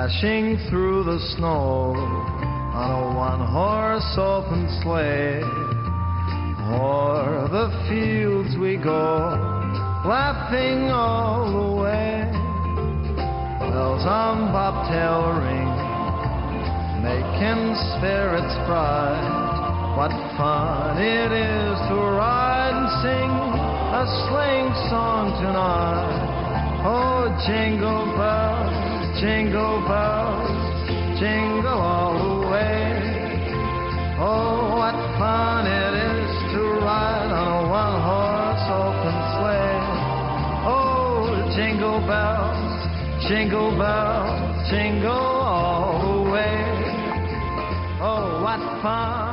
dashing through the snow on a one-horse open sleigh. O'er the fields we go, laughing all the way. Bells on bobtail ring, making spirits bright. What fun it is to ride and sing a sleighing song tonight. Oh, jingle bells, jingle all the way. Oh, what fun it is to ride on a one-horse open sleigh. Oh, jingle bells, jingle all the way. Oh, what fun